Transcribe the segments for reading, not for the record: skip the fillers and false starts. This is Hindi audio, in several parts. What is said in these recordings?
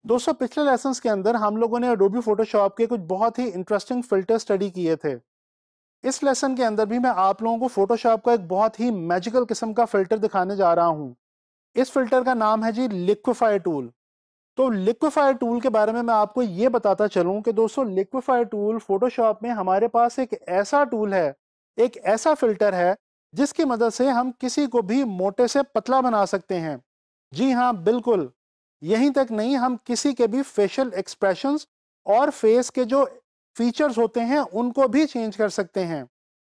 दोस्तों पिछले लेसन्स के अंदर हम लोगों ने एडोबी फोटोशॉप के कुछ बहुत ही इंटरेस्टिंग फिल्टर स्टडी किए थे। इस लेसन के अंदर भी मैं आप लोगों को फोटोशॉप का एक बहुत ही मैजिकल किस्म का फिल्टर दिखाने जा रहा हूं। इस फिल्टर का नाम है जी लिक्विफाई टूल। तो लिक्विफाई टूल के बारे में मैं आपको ये बताता चलूं कि दोस्तों लिक्विफाई टूल फोटोशॉप में हमारे पास एक ऐसा टूल है, एक ऐसा फिल्टर है जिसकी मदद से हम किसी को भी मोटे से पतला बना सकते हैं। जी हाँ, बिल्कुल। यहीं तक नहीं, हम किसी के भी फेशियल एक्सप्रेशंस और फेस के जो फीचर्स होते हैं उनको भी चेंज कर सकते हैं।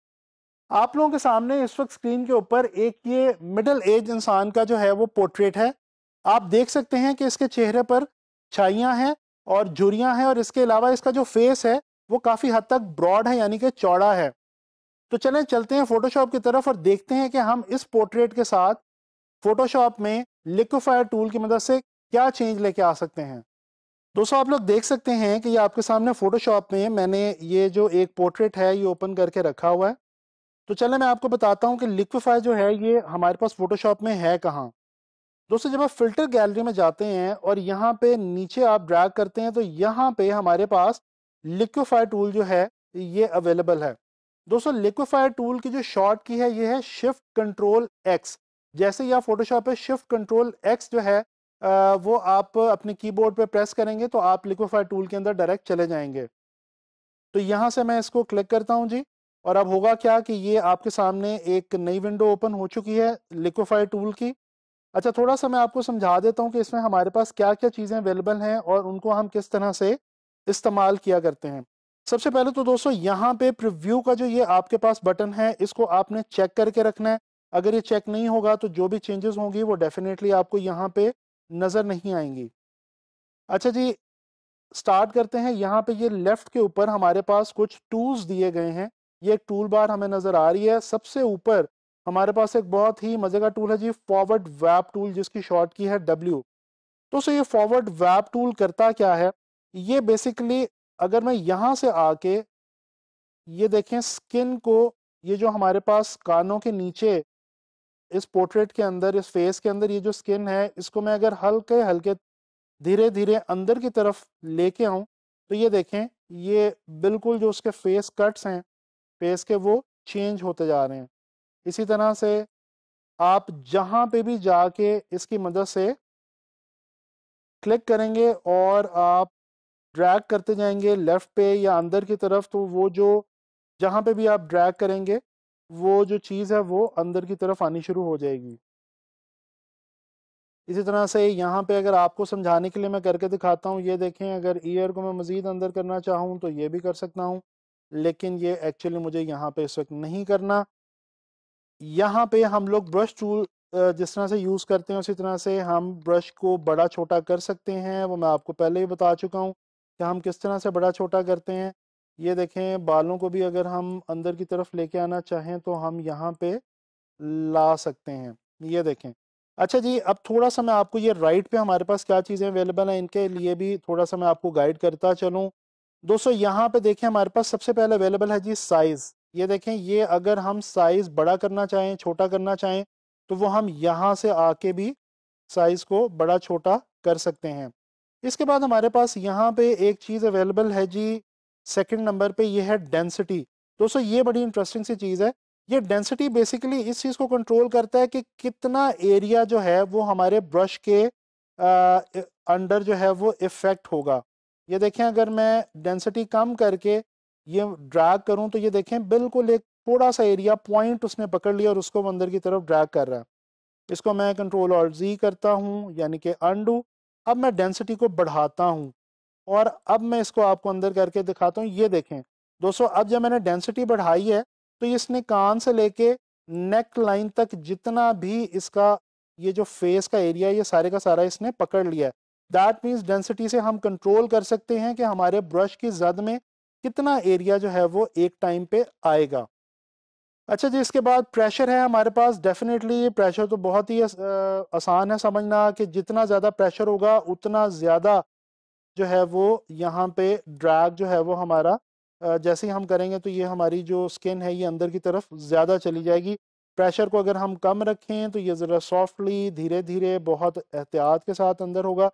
आप लोगों के सामने इस वक्त स्क्रीन के ऊपर एक ये मिडिल एज इंसान का जो है वो पोर्ट्रेट है। आप देख सकते हैं कि इसके चेहरे पर छाइयां हैं और झुर्रियां हैं और इसके अलावा इसका जो फेस है वो काफ़ी हद तक ब्रॉड है, यानी कि चौड़ा है। तो चलें चलते हैं फोटोशॉप की तरफ और देखते हैं कि हम इस पोर्ट्रेट के साथ फोटोशॉप में लिक्विफायर टूल की मदद से क्या चेंज लेके आ सकते हैं। दोस्तों आप लोग देख सकते हैं कि ये आपके सामने फोटोशॉप में मैंने ये जो एक पोर्ट्रेट है ये ओपन करके रखा हुआ है। तो चले मैं आपको बताता हूँ कि लिक्विफाई जो है ये हमारे पास फोटोशॉप में है कहाँ। दोस्तों जब आप फिल्टर गैलरी में जाते हैं और यहाँ पे नीचे आप ड्रैग करते हैं तो यहाँ पे हमारे पास लिक्विफाई टूल जो है ये अवेलेबल है। दोस्तों लिक्विफाई टूल की जो शॉर्ट की है ये है शिफ्ट कंट्रोल एक्स। जैसे ही आप फोटोशॉप पे शिफ्ट कंट्रोल एक्स जो है वो आप अपने कीबोर्ड पे प्रेस करेंगे तो आप लिक्विफाई टूल के अंदर डायरेक्ट चले जाएंगे। तो यहाँ से मैं इसको क्लिक करता हूँ जी। और अब होगा क्या कि ये आपके सामने एक नई विंडो ओपन हो चुकी है लिक्विफाई टूल की। अच्छा, थोड़ा सा मैं आपको समझा देता हूँ कि इसमें हमारे पास क्या क्या चीज़ें अवेलेबल हैं और उनको हम किस तरह से इस्तेमाल किया करते हैं। सबसे पहले तो दोस्तों यहाँ पे प्रीव्यू का जो ये आपके पास बटन है इसको आपने चेक करके रखना है। अगर ये चेक नहीं होगा तो जो भी चेंजेस होंगी वो डेफिनेटली आपको यहाँ पे नज़र नहीं आएंगी। अच्छा जी, स्टार्ट करते हैं। यहाँ पे ये लेफ्ट के ऊपर हमारे पास कुछ टूल्स दिए गए हैं। ये एक टूल बार हमें नजर आ रही है। सबसे ऊपर हमारे पास एक बहुत ही मजे का टूल है जी, फॉरवर्ड वैप टूल, जिसकी शॉर्ट की है डब्ल्यू। तो ये फॉरवर्ड वैप टूल करता क्या है, ये बेसिकली अगर मैं यहाँ से आके ये देखें स्किन को, ये जो हमारे पास कानों के नीचे इस पोर्ट्रेट के अंदर, इस फेस के अंदर ये जो स्किन है, इसको मैं अगर हल्के हल्के धीरे धीरे अंदर की तरफ लेके आऊं तो ये देखें ये बिल्कुल जो उसके फेस कट्स हैं फेस के वो चेंज होते जा रहे हैं। इसी तरह से आप जहां पे भी जाके इसकी मदद से क्लिक करेंगे और आप ड्रैग करते जाएंगे लेफ्ट पे या अंदर की तरफ, तो वो जो जहां पे भी आप ड्रैग करेंगे वो जो चीज़ है वो अंदर की तरफ आनी शुरू हो जाएगी। इसी तरह से यहाँ पे अगर आपको समझाने के लिए मैं करके दिखाता हूँ, ये देखें अगर ईयर को मैं मज़ीद अंदर करना चाहूँ तो ये भी कर सकता हूँ, लेकिन ये एक्चुअली मुझे यहाँ पे इस वक्त नहीं करना। यहाँ पे हम लोग ब्रश टूल जिस तरह से यूज़ करते हैं उसी तरह से हम ब्रश को बड़ा छोटा कर सकते हैं। वो मैं आपको पहले ही बता चुका हूँ कि हम किस तरह से बड़ा छोटा करते हैं। ये देखें बालों को भी अगर हम अंदर की तरफ लेके आना चाहें तो हम यहाँ पे ला सकते हैं। ये देखें। अच्छा जी, अब थोड़ा सा मैं आपको ये राइट पे हमारे पास क्या चीज़ें अवेलेबल हैं इनके लिए भी थोड़ा सा मैं आपको गाइड करता चलूँ। दोस्तों यहाँ पे देखें हमारे पास सबसे पहले अवेलेबल है जी साइज़। ये देखें, ये अगर हम साइज़ बड़ा करना चाहें, छोटा करना चाहें, तो वो हम यहाँ से आके भी साइज़ को बड़ा छोटा कर सकते हैं। इसके बाद हमारे पास यहाँ पे एक चीज़ अवेलेबल है जी सेकंड नंबर पे, ये है डेंसिटी। दोस्तों ये बड़ी इंटरेस्टिंग सी चीज़ है। ये डेंसिटी बेसिकली इस चीज़ को कंट्रोल करता है कि कितना एरिया जो है वो हमारे ब्रश के अंडर जो है वो इफ़ेक्ट होगा। ये देखें अगर मैं डेंसिटी कम करके ये ड्रैग करूं तो ये देखें बिल्कुल एक थोड़ा सा एरिया पॉइंट उसने पकड़ लिया और उसको अंदर की तरफ ड्रैग कर रहा है। इसको मैं कंट्रोल और जी करता हूं यानी कि अनडू। अब मैं डेंसिटी को बढ़ाता हूं और अब मैं इसको आपको अंदर करके दिखाता हूं। ये देखें दोस्तों, अब जब मैंने डेंसिटी बढ़ाई है तो इसने कान से लेके नेक लाइन तक जितना भी इसका ये जो फेस का एरिया ये सारे का सारा इसने पकड़ लिया है। दैट मीन्स डेंसिटी से हम कंट्रोल कर सकते हैं कि हमारे ब्रश की जद में कितना एरिया जो है वो एक टाइम पे आएगा। अच्छा जी, इसके बाद प्रेशर है हमारे पास। डेफिनेटली प्रेशर तो बहुत ही आसान है समझना कि जितना ज़्यादा प्रेशर होगा उतना ज़्यादा जो है वो यहाँ पे ड्रैग जो है वो हमारा जैसे ही हम करेंगे तो ये हमारी जो स्किन है ये अंदर की तरफ ज़्यादा चली जाएगी। प्रेशर को अगर हम कम रखें तो ये ज़रा सॉफ्टली धीरे धीरे बहुत एहतियात के साथ अंदर होगा।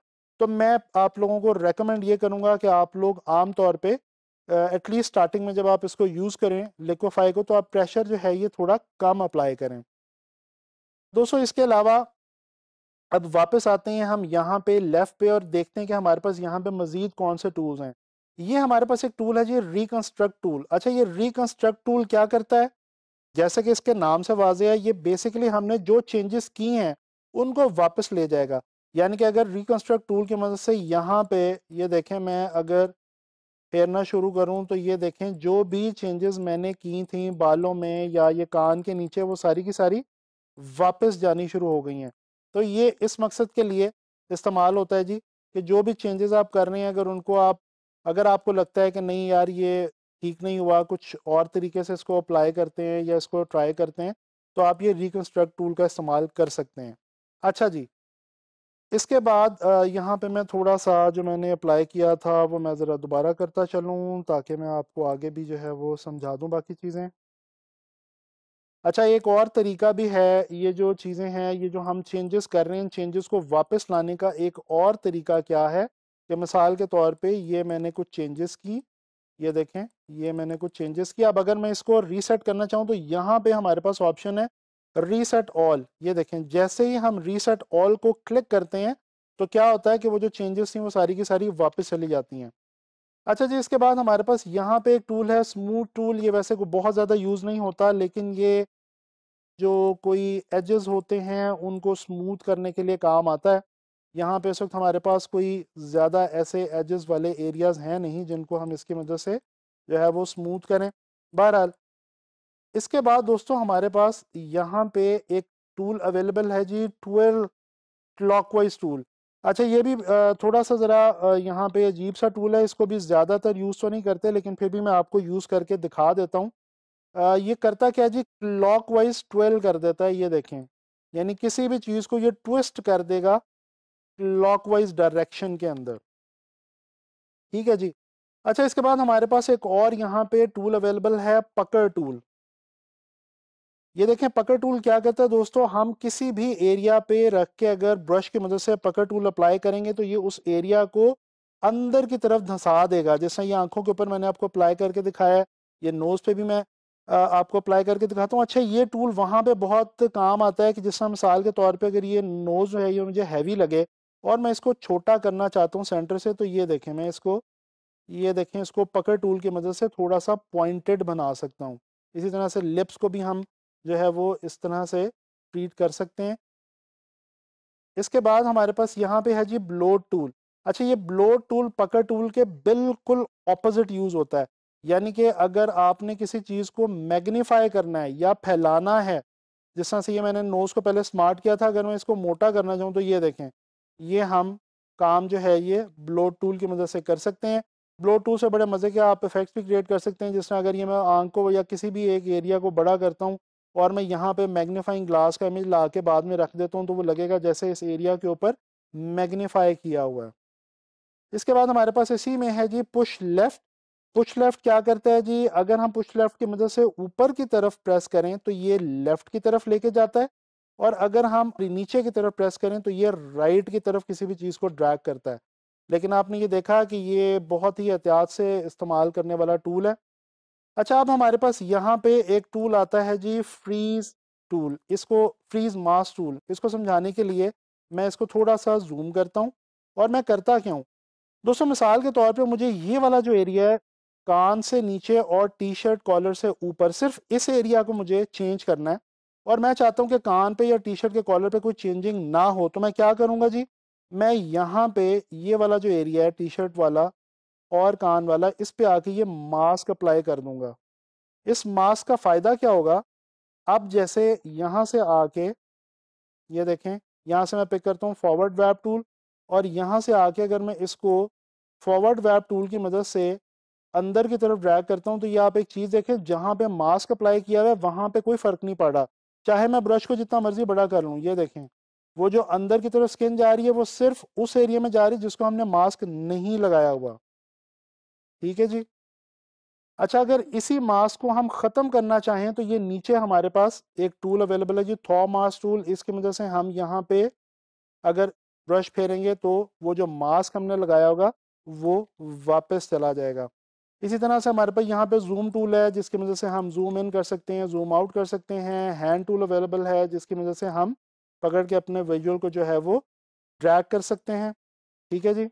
तो मैं आप लोगों को रेकमेंड ये करूँगा कि आप लोग आम तौर पे एटलीस्ट स्टार्टिंग में जब आप इसको यूज़ करें लिक्विफाई को, तो आप प्रेशर जो है ये थोड़ा कम अप्लाई करें। दोस्तों इसके अलावा अब वापस आते हैं हम यहाँ पे लेफ्ट पे और देखते हैं कि हमारे पास यहाँ पे मजीद कौन से टूल्स हैं। ये हमारे पास एक टूल है जी, रिकंस्ट्रक्ट टूल। अच्छा, ये रिकंस्ट्रक्ट टूल क्या करता है? जैसे कि इसके नाम से वाज़ेह है, ये बेसिकली हमने जो चेंजेस किए हैं उनको वापस ले जाएगा। यानी कि अगर रिकंस्ट्रक्ट टूल की मदद से यहाँ पे ये देखें, मैं अगर फेरना शुरू करूँ तो ये देखें जो भी चेंजेस मैंने की थी बालों में या ये कान के नीचे, वो सारी की सारी वापस जानी शुरू हो गई हैं। तो ये इस मकसद के लिए इस्तेमाल होता है जी, कि जो भी चेंजेस आप कर रहे हैं अगर आपको लगता है कि नहीं यार ये ठीक नहीं हुआ, कुछ और तरीके से इसको अप्लाई करते हैं या इसको ट्राई करते हैं, तो आप ये रिकंस्ट्रक्ट टूल का इस्तेमाल कर सकते हैं। अच्छा जी, इसके बाद यहाँ पे मैं थोड़ा सा जो मैंने अप्लाई किया था वो मैं ज़रा दोबारा करता चलूँ ताकि मैं आपको आगे भी जो है वो समझा दूँ बाकी चीज़ें। अच्छा, एक और तरीका भी है, ये जो चीज़ें हैं, ये जो हम चेंजेस कर रहे हैं, इन चेंजेस को वापस लाने का एक और तरीका क्या है कि मिसाल के तौर पे ये मैंने कुछ चेंजेस की, ये देखें ये मैंने कुछ चेंजेस किया। अब अगर मैं इसको रीसेट करना चाहूँ तो यहाँ पे हमारे पास ऑप्शन है रीसेट ऑल। ये देखें जैसे ही हम रीसेट ऑल को क्लिक करते हैं तो क्या होता है कि वो जो चेंजेस थी वो सारी की सारी वापस चली जाती हैं। अच्छा जी, इसके बाद हमारे पास यहाँ पे एक टूल है स्मूथ टूल। ये वैसे को बहुत ज़्यादा यूज़ नहीं होता, लेकिन ये जो कोई एजेस होते हैं उनको स्मूथ करने के लिए काम आता है। यहाँ पे इस वक्त हमारे पास कोई ज़्यादा ऐसे एजेस वाले एरियाज़ हैं नहीं जिनको हम इसकी मदद से जो है वो स्मूथ करें। बहरहाल इसके बाद दोस्तों हमारे पास यहाँ पे एक टूल अवेलेबल है जी, 12 क्लॉकवाइज टूल। अच्छा, ये भी थोड़ा सा ज़रा यहाँ पे अजीब सा टूल है, इसको भी ज़्यादातर यूज़ तो नहीं करते, लेकिन फिर भी मैं आपको यूज़ करके दिखा देता हूँ। ये करता क्या है जी, क्लॉकवाइज 12 कर देता है। ये देखें, यानी किसी भी चीज़ को ये ट्विस्ट कर देगा क्लॉकवाइज डायरेक्शन के अंदर। ठीक है जी। अच्छा, इसके बाद हमारे पास एक और यहाँ पे टूल अवेलेबल है, पकड़ टूल। ये देखें पकड़ टूल क्या करता है दोस्तों, हम किसी भी एरिया पे रख के अगर ब्रश की मदद से पकड़ टूल अप्लाई करेंगे तो ये उस एरिया को अंदर की तरफ धंसा देगा। जैसे ये आंखों के ऊपर मैंने आपको अप्लाई करके दिखाया है, ये नोज पे भी मैं आपको अप्लाई करके दिखाता हूँ। अच्छा, ये टूल वहां पे बहुत काम आता है कि जिस मिसाल के तौर पे अगर ये नोज जो है ये मुझे हैवी लगे और मैं इसको छोटा करना चाहता हूँ सेंटर से, तो ये देखें मैं इसको, ये देखें इसको पकड़ टूल की मदद से थोड़ा सा पॉइंटेड बना सकता हूँ। इसी तरह से लिप्स को भी हम जो है वो इस तरह से ट्रीट कर सकते हैं। इसके बाद हमारे पास यहाँ पे है जी ब्लोड टूल। अच्छा, ये ब्लोड टूल पकड़ टूल के बिल्कुल ऑपोजिट यूज होता है। यानी कि अगर आपने किसी चीज को मैग्नीफाई करना है या फैलाना है, जिस तरह से ये मैंने नोज को पहले स्मार्ट किया था, अगर मैं इसको मोटा करना चाहूँ तो ये देखें, ये हम काम जो है ये ब्लोड टूल की मदद से कर सकते हैं। ब्लोड टूल से बड़े मज़े के आप इफेक्ट्स भी क्रिएट कर सकते हैं। जिस तरह अगर ये मैं आंख को या किसी भी एक एरिया को बड़ा करता हूँ और मैं यहाँ पे मैग्नीफाइंग ग्लास का इमेज ला के बाद में रख देता हूँ, तो वो लगेगा जैसे इस एरिया के ऊपर मैग्नीफाई किया हुआ है। इसके बाद हमारे पास इसी में है जी पुश लेफ्ट। पुश लेफ्ट क्या करता है जी, अगर हम पुश लेफ्ट की मदद से ऊपर की तरफ प्रेस करें तो ये लेफ्ट की तरफ लेके जाता है, और अगर हम नीचे की तरफ प्रेस करें तो ये राइट की तरफ किसी भी चीज़ को ड्रैग करता है। लेकिन आपने ये देखा कि ये बहुत ही एहतियात से इस्तेमाल करने वाला टूल है। अच्छा, अब हमारे पास यहाँ पे एक टूल आता है जी, फ्रीज टूल। इसको फ्रीज मास्क टूल, इसको समझाने के लिए मैं इसको थोड़ा सा जूम करता हूँ। और मैं करता क्या हूँ दोस्तों, मिसाल के तौर पे मुझे ये वाला जो एरिया है कान से नीचे और टी शर्ट कॉलर से ऊपर, सिर्फ इस एरिया को मुझे चेंज करना है, और मैं चाहता हूँ कि कान पे या टी शर्ट के कॉलर पे कोई चेंजिंग ना हो। तो मैं क्या करूँगा जी, मैं यहाँ पे ये वाला जो एरिया है टी शर्ट वाला और कान वाला, इस पे आके ये मास्क अप्लाई कर दूंगा। इस मास्क का फ़ायदा क्या होगा, अब जैसे यहाँ से आके ये देखें, यहाँ से मैं पिक करता हूँ फॉरवर्ड वैप टूल, और यहाँ से आके अगर मैं इसको फॉरवर्ड वैप टूल की मदद से अंदर की तरफ ड्रैग करता हूँ, तो ये आप एक चीज़ देखें, जहाँ पे मास्क अप्लाई किया हुआ है वहाँ पे कोई फ़र्क नहीं पड़ रहा, चाहे मैं ब्रश को जितना मर्जी बड़ा कर लूँ। ये देखें, वो जो अंदर की तरफ स्किन जा रही है वो सिर्फ उस एरिया में जा रही है जिसको हमने मास्क नहीं लगाया हुआ। ठीक है जी। अच्छा, अगर इसी मास्क को हम ख़त्म करना चाहें तो ये नीचे हमारे पास एक टूल अवेलेबल है जी, थॉ मास्क टूल। इसकी मदद से हम यहाँ पे अगर ब्रश फेरेंगे तो वो जो मास्क हमने लगाया होगा वो वापस चला जाएगा। इसी तरह से हमारे पास यहाँ पे जूम टूल है जिसकी मदद से हम जूम इन कर सकते हैं, जूम आउट कर सकते हैं। हैंड टूल अवेलेबल है जिसकी मदद से हम पकड़ के अपने विजुअल को जो है वो ड्रैग कर सकते हैं। ठीक है जी।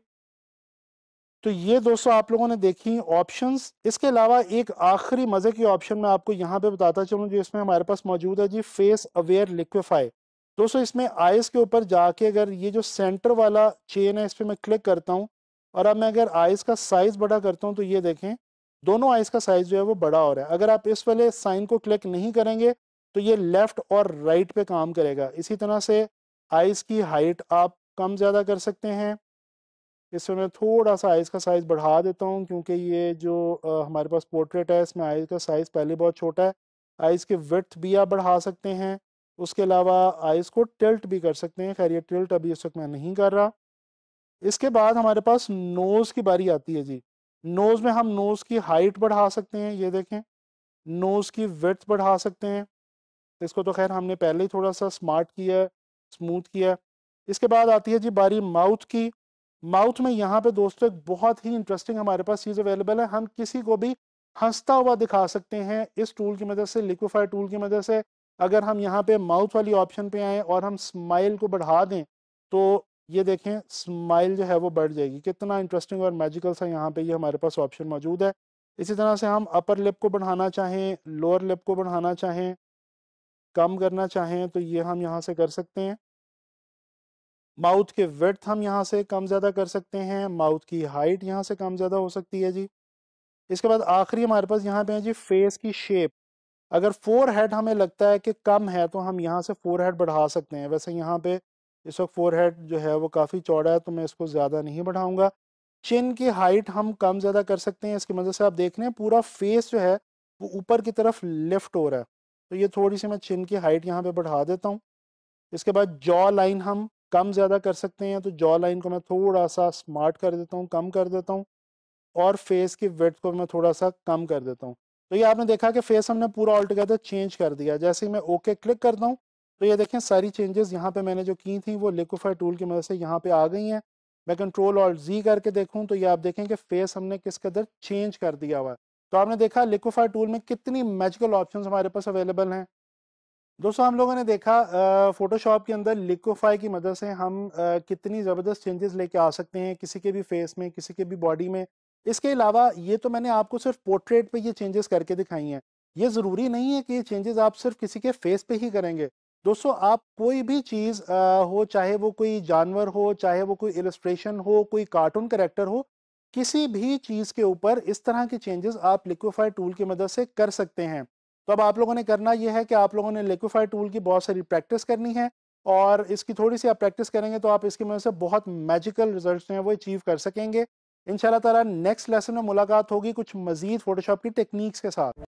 तो ये दोस्तों आप लोगों ने देखी ऑप्शंस। इसके अलावा एक आखिरी मजे की ऑप्शन मैं आपको यहाँ पे बताता चलूँ जो इसमें हमारे पास मौजूद है जी, फेस अवेयर लिक्विफाई। दोस्तों इसमें आइस के ऊपर जाके अगर ये जो सेंटर वाला चेन है इस पर मैं क्लिक करता हूँ और अब मैं अगर आइस का साइज बड़ा करता हूँ तो ये देखें दोनों आइस का साइज जो है वो बड़ा हो रहा है। अगर आप इस वाले साइन को क्लिक नहीं करेंगे तो ये लेफ्ट और राइट पे काम करेगा। इसी तरह से आइस की हाइट आप कम ज़्यादा कर सकते हैं। इसमें मैं थोड़ा सा आइस का साइज़ बढ़ा देता हूँ क्योंकि ये जो हमारे पास पोर्ट्रेट है इसमें आइस का साइज़ पहले बहुत छोटा है। आइस की विड्थ भी आप बढ़ा सकते हैं। उसके अलावा आइस को टिल्ट भी कर सकते हैं। खैर ये टिल्ट अभी इस वक्त मैं नहीं कर रहा। इसके बाद हमारे पास नोज़ की बारी आती है जी। नोज़ में हम नोज़ की हाइट बढ़ा सकते हैं, ये देखें। नोज़ की विड्थ बढ़ा सकते हैं। इसको तो खैर हमने पहले ही थोड़ा सा स्मार्ट किया है, स्मूथ किया है। इसके बाद आती है जी बारी माउथ की। माउथ में यहाँ पे दोस्तों एक बहुत ही इंटरेस्टिंग हमारे पास चीज़ अवेलेबल है। हम किसी को भी हंसता हुआ दिखा सकते हैं इस टूल की मदद से, लिक्विफाई टूल की मदद से। अगर हम यहाँ पे माउथ वाली ऑप्शन पे आएँ और हम स्माइल को बढ़ा दें तो ये देखें स्माइल जो है वो बढ़ जाएगी। कितना इंटरेस्टिंग और मैजिकल सा यहाँ पे ये हमारे पास ऑप्शन मौजूद है। इसी तरह से हम अपर लिप को बढ़ाना चाहें, लोअर लिप को बढ़ाना चाहें, कम करना चाहें तो ये हम यहाँ से कर सकते हैं। माउथ के विड्थ हम यहाँ से कम ज़्यादा कर सकते हैं। माउथ की हाइट यहाँ से कम ज़्यादा हो सकती है जी। इसके बाद आखिरी हमारे पास यहाँ पे है जी फेस की शेप। अगर फोर हेड हमें लगता है कि कम है तो हम यहाँ से फोर हेड बढ़ा सकते हैं। वैसे यहाँ पे इस वक्त फोर हेड जो है वो काफ़ी चौड़ा है तो मैं इसको ज़्यादा नहीं बढ़ाऊँगा। चिन की हाइट हम कम ज़्यादा कर सकते हैं। इसकी मदद से आप देख रहे हैं पूरा फेस जो है वो ऊपर की तरफ लिफ्ट हो रहा है। तो ये थोड़ी सी मैं चिन की हाइट यहाँ पे बढ़ा देता हूँ। इसके बाद जॉ लाइन हम कम ज़्यादा कर सकते हैं तो जॉ लाइन को मैं थोड़ा सा स्मार्ट कर देता हूँ, कम कर देता हूँ। और फेस की विड्थ को मैं थोड़ा सा कम कर देता हूँ। तो ये आपने देखा कि फेस हमने पूरा ऑल टुगेदर चेंज कर दिया। जैसे ही मैं ओके क्लिक करता हूँ तो ये देखें सारी चेंजेस यहाँ पे मैंने जो की थी वो लिक्विफाई टूल की मदद से यहाँ पे आ गई हैं। मैं कंट्रोल ऑल्ट जी करके देखूँ तो ये आप देखें कि फेस हमने किस कदर चेंज कर दिया हुआ है। तो आपने देखा लिक्विफाई टूल में कितनी मैजिकल ऑप्शंस हमारे पास अवेलेबल हैं। दोस्तों हम लोगों ने देखा फोटोशॉप के अंदर लिक्विफाई की मदद से हम कितनी ज़बरदस्त चेंजेस लेके आ सकते हैं किसी के भी फेस में, किसी के भी बॉडी में। इसके अलावा ये तो मैंने आपको सिर्फ पोर्ट्रेट पे ये चेंजेस करके दिखाई हैं। ये ज़रूरी नहीं है कि ये चेंजेस आप सिर्फ किसी के फेस पे ही करेंगे। दोस्तों आप कोई भी चीज़ हो, चाहे वो कोई जानवर हो, चाहे वो कोई इलस्ट्रेशन हो, कोई कार्टून करेक्टर हो, किसी भी चीज़ के ऊपर इस तरह के चेंजेस आप लिक्विफाई टूल की मदद से कर सकते हैं। तो अब आप लोगों ने करना यह है कि आप लोगों ने लिक्विफाई टूल की बहुत सारी प्रैक्टिस करनी है और इसकी थोड़ी सी आप प्रैक्टिस करेंगे तो आप इसकी मदद से बहुत मैजिकल रिजल्ट्स हैं वो अचीव कर सकेंगे। इंशाल्लाह ताला नेक्स्ट लेसन में मुलाकात होगी कुछ मजीद फोटोशॉप की टेक्निक्स के साथ।